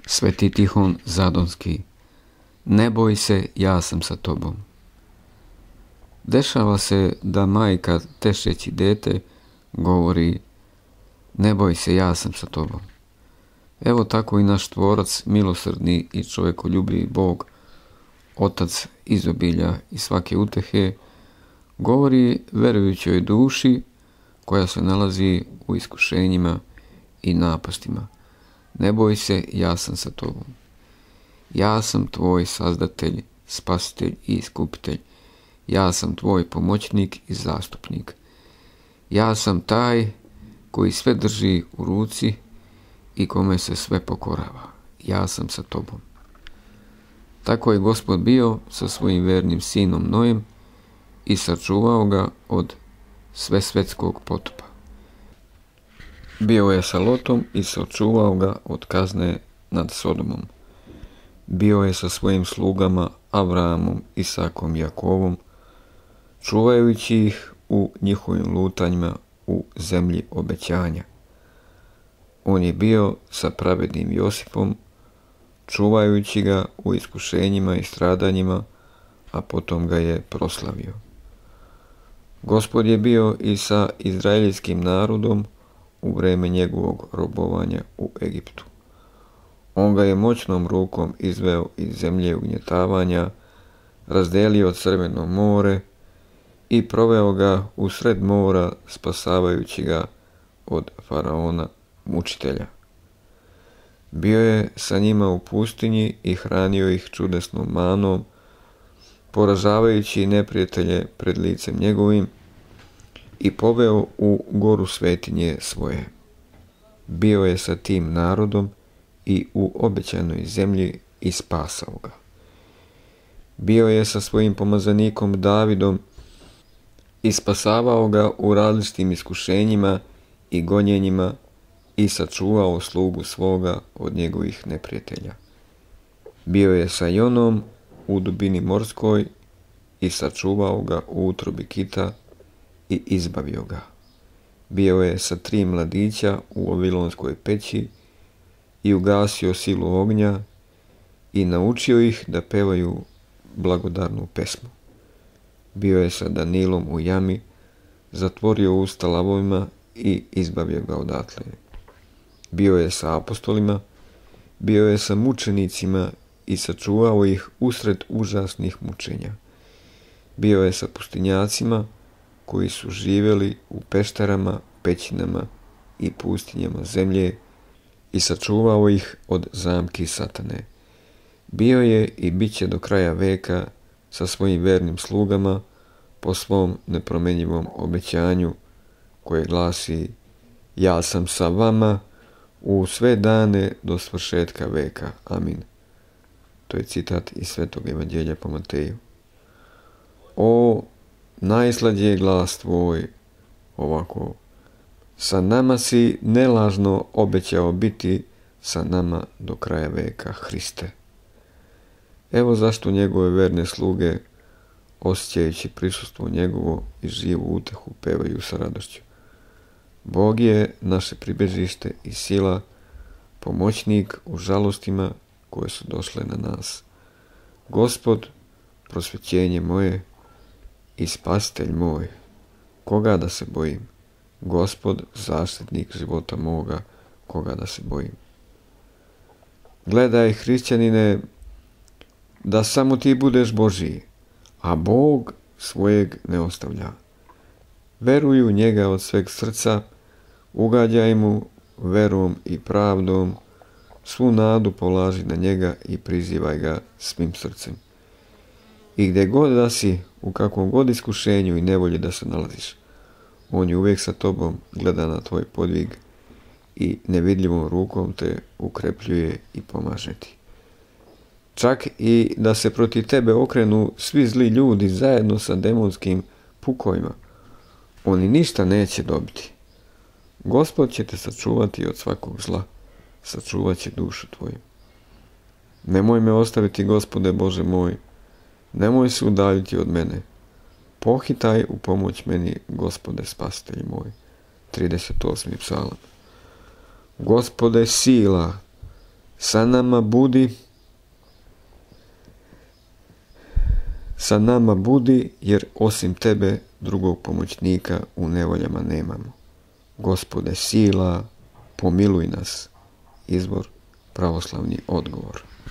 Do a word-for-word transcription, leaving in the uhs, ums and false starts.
Sveti Tihon Zadonski, ne boj se, ja sam sa tobom. Dešava se da majka tešeći dete govori, ne boj se, ja sam sa tobom. Evo tako i naš tvorac, milosrdni i čovekoljubivi Bog, Otac izobilja i svake utehe, govori verujućoj duši koja se nalazi u iskušenjima i napastima. Ne boj se, ja sam sa tobom. Ja sam tvoj sazdatelj, spasitelj i iskupitelj. Ja sam tvoj pomoćnik i zastupnik. Ja sam taj koji sve drži u ruci i kome se sve pokorava. Ja sam sa tobom. Tako je Gospod bio sa svojim vernim sinom Nojem i sačuvao ga od svesvetskog potopa. Bio je sa Lotom i sačuvao ga od kazne nad Sodomom. Bio je sa svojim slugama Avraamom, Isakom i Jakovom, čuvajući ih u njihovim lutanjima u zemlji obećanja. On je bio sa pravednim Josipom, čuvajući ga u iskušenjima i stradanjima, a potom ga je proslavio. Gospod je bio i sa izraeljskim narodom u vreme njegovog robovanja u Egiptu. On ga je moćnom rukom izveo iz zemlje ugnjetavanja, razdelio Crveno more i proveo ga usred mora, spasavajući ga od faraona mučitelja. Bio je sa njima u pustinji i hranio ih čudesnom manom, poražavajući neprijatelje pred licem njegovim, i poveo u goru svetinje svoje. Bio je sa tim narodom i u obećanoj zemlji i spasao ga. Bio je sa svojim pomazanikom Davidom i spasavao ga u različitim iskušenjima i gonjenjima i sačuvao slugu svoga od njegovih neprijatelja. Bio je sa Jonom u dubini morskoj i sačuvao ga u utrobi kita i izbavio ga. Bio je sa tri mladića u Vavilonskoj peći i ugasio silu ognja i naučio ih da pevaju blagodarnu pesmu. Bio je sa Danilom u jami, zatvorio usta lavovima i izbavio ga odatle. Bio je sa apostolima, bio je sa mučenicima i sačuvao ih usred užasnih mučenja. Bio je sa pustinjacima koji su živjeli u peštarama, pećinama i pustinjama zemlje i sačuvao ih od zamki satane. Bio je i bit će do kraja veka sa svojim vernim slugama po svom nepromenjivom obećanju koje glasi: ja sam sa vama u sve dane do svršetka veka. Amin. To je citat iz Svetog evanđelja po Mateju. O, najslađi je glas tvoj, ovako, sa nama si nelažno obećao biti sa nama do kraja veka, Hriste. Evo zašto njegove verne sluge, osjećajući prisustvo njegovo i živu utehu, pevaju sa radošću. Bog je naše pribežište i sila, pomoćnik u žalostima koje su došle na nas. Gospod, prosvećenje moje i spasitelj moj, koga da se bojim? Gospod, zaštitnik života moga, koga da se bojim? Gledaj, hrišćanine, da samo ti budeš Božiji, a Bog svojeg ne ostavlja. Veruj u njega od sveg srca, ugađaj mu verom i pravdom, svu nadu polaži na njega i prizivaj ga svim srcem. I gdje god da si, u kakvom god iskušenju i nevolji da se nalaziš, on je uvijek sa tobom, gleda na tvoj podvig i nevidljivom rukom te ukrepljuje i pomaže ti. Čak i da se protiv tebe okrenu svi zli ljudi zajedno sa demonskim pukovima, oni ništa neće dobiti. Gospod će te sačuvati od svakog zla, sačuvat će dušu tvoju. Nemoj me ostaviti, Gospode Bože moj, nemoj se udaljiti od mene. Pohitaj u pomoć meni, Gospode spasitelj moj. trideset osmi psalam. Gospode sila, Sa nama budi, sa nama budi, jer osim tebe drugog pomoćnika u nevoljama nemamo. Gospode sila, pomiluj nas. Izvor, pravoslavni odgovor.